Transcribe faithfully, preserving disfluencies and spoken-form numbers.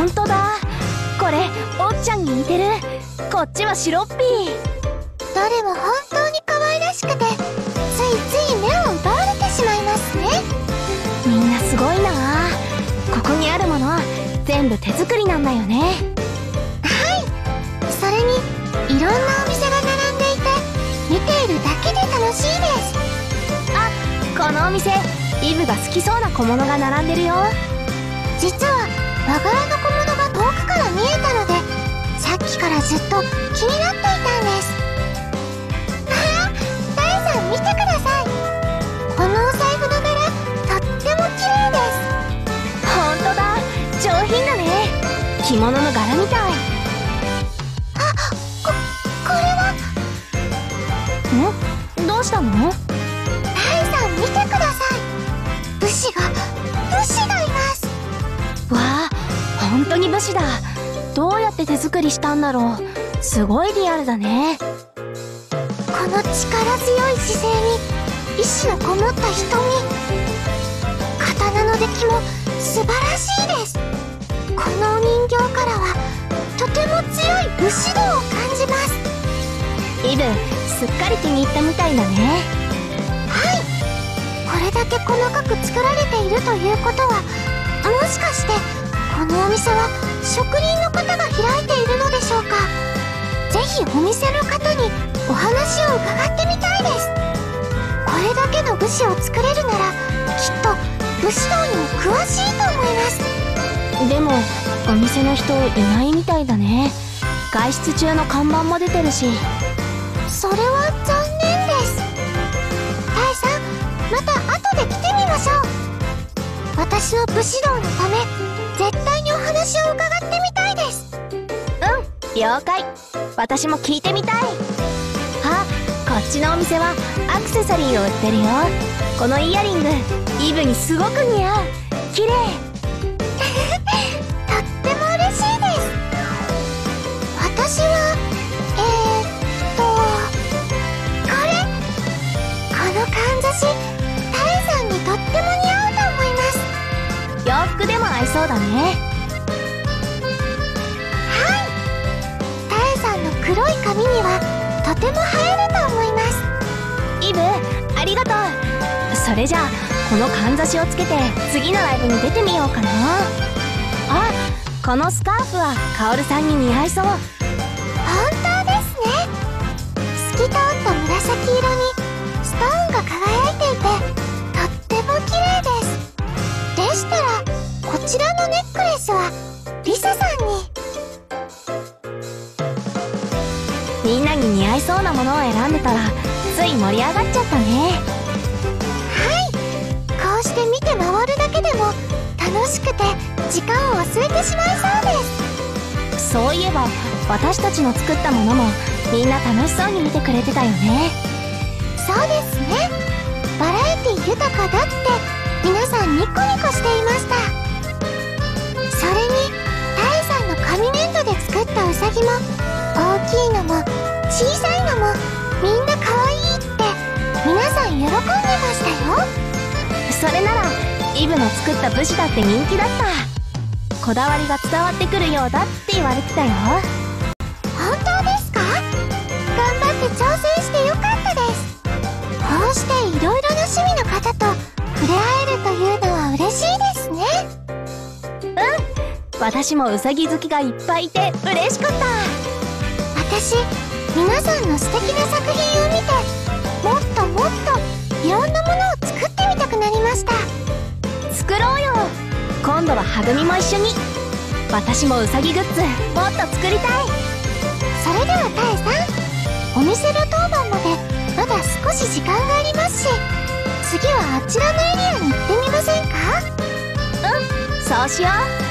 んとだ。これおっちゃんに似てる。こっちはシロッピー。 どれも本当に可愛らしくて、ついつい目を奪われてしまいますね。 みんなすごいな。ここにあるもの全部手作りなんだよね。 はい。それにいろんなお店が並んでいて、見ているだけで楽しいです。 あ、このお店イブが好きそうな小物が並んでるよ。 実は和柄の小物が遠くから見えたので、さっきからずっと気になっていたんです。ああ、ダイさん見てください。このお財布の柄、とっても綺麗です。 ほんとだ、上品だね。着物の柄みたい。 あ、こ、これは。 ん？どうしたの？ ダイさん見てください。武士が、武士がいます。 わあ、ほんとに武士だ。どうやって手作りしたんだろう。すごいリアルだね。 この力強い姿勢に意志のこもった瞳、刀の出来も素晴らしいです。このお人形からはとても強い武士道を感じます。 イブ、すっかり気に入ったみたいだね。 はい。これだけ細かく作られているということは、もしかしてこのお店は職人の方が開いているのでしょうか。ぜひお店の方にお話を伺ってみたいです。これだけの武士を作れるなら、きっと武士道にも詳しいと思います。 でもお店の人いないみたいだね。外出中の看板も出てるし。 それは残念です。タイさん、また後で来てみましょう。私の武士道のため、絶対にお話を伺ってみたいです。 うん、了解。私も聞いてみたい。あ、こっちのお店はアクセサリーを売ってるよ。このイヤリング、イブにすごく似合う。綺麗。 とっても嬉しいです。私はえー、っとこれ、このかんざし、タイさんにとっても似合うと思います。 洋服でも合いそうだね。 はい。タエさんの黒い髪にはとても映えると思います。 イブ、ありがとう。それじゃあこのかんざしをつけて次のライブに出てみようかな。あ、このスカーフはカオルさんに似合いそう。 本当ですね。透き通った紫色にストーンが輝いていて、とっても綺麗です。でしたらこちらのネックレスはリサさんに。 みんなに似合いそうなものを選んでたらつい盛り上がっちゃったね。 はい。こうして見て回るだけでも楽しくて時間を忘れてしまいそうです。 そういえば私たちの作ったものもみんな楽しそうに見てくれてたよね。 そうですね。バラエティ豊かだって皆さんニコニコしていました。それにタイさんの紙粘土で作ったウサギも、大きいのも小さいのもみんな可愛いって皆さん喜んでましたよ。 それならイブの作った武士だって人気だった。こだわりが伝わってくるようだって言われてたよ。 本当ですか？頑張って挑戦してよかったです。こうしていろいろな趣味の方と触れ合えるというのは嬉しいですね。 うん、私もウサギ好きがいっぱいいて嬉しかった。 私、皆さんの素敵な作品を見て、もっともっといろんなものを作ってみたくなりました。 作ろうよ。今度ははぐみも一緒に。私もウサギグッズもっと作りたい。 それではタエさん、お店の当番までまだ少し時間がありますし、次はあちらのエリアに行ってみませんか？ うん、そうしよう。